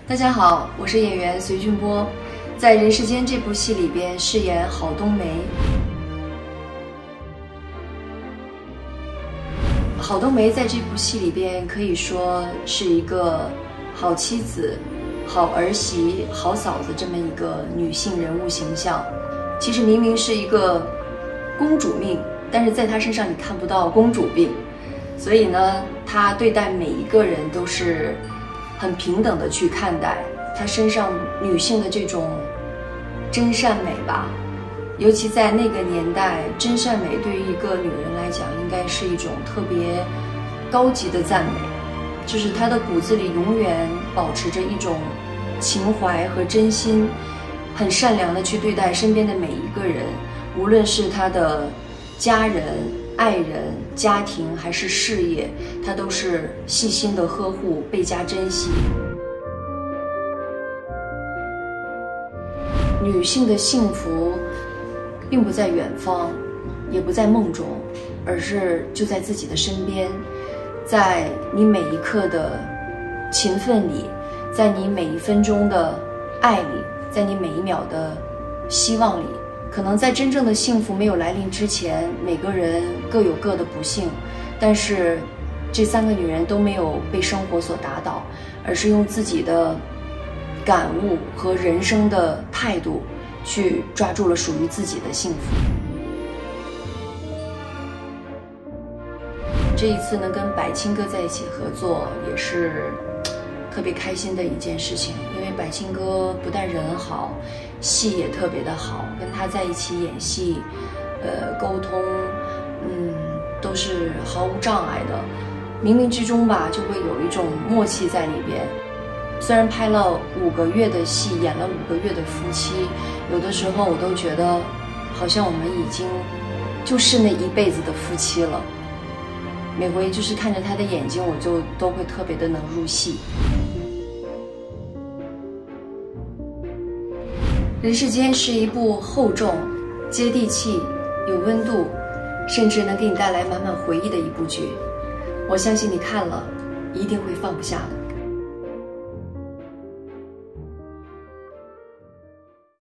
大家好，我是演员隋俊波，在《人世间》这部戏里边饰演郝冬梅。郝冬梅在这部戏里边可以说是一个好妻子、好儿媳、好嫂子这么一个女性人物形象。其实明明是一个公主命，但是在她身上你看不到公主病，所以呢，她对待每一个人都是很平等的去看待。她身上女性的这种真善美吧，尤其在那个年代，真善美对于一个女人来讲，应该是一种特别高级的赞美，就是她的骨子里永远保持着一种情怀和真心，很善良的去对待身边的每一个人，无论是她的家人、爱人、家庭还是事业，她都是细心的呵护，倍加珍惜。女性的幸福并不在远方，也不在梦中，而是就在自己的身边，在你每一刻的勤奋里，在你每一分钟的爱里，在你每一秒的希望里。可能在真正的幸福没有来临之前，每个人各有各的不幸，但是这三个女人都没有被生活所打倒，而是用自己的感悟和人生的态度去抓住了属于自己的幸福。这一次呢，跟百青哥在一起合作也是特别开心的一件事情，因为百青哥不但人好，戏也特别的好，跟他在一起演戏，沟通，都是毫无障碍的，冥冥之中吧，就会有一种默契在里边。虽然拍了5个月的戏，演了5个月的夫妻，有的时候我都觉得，好像我们已经就是那一辈子的夫妻了。每回就是看着他的眼睛，我就都会特别的能入戏。人世间是一部厚重、接地气、有温度，甚至能给你带来满满回忆的一部剧。我相信你看了，一定会放不下的。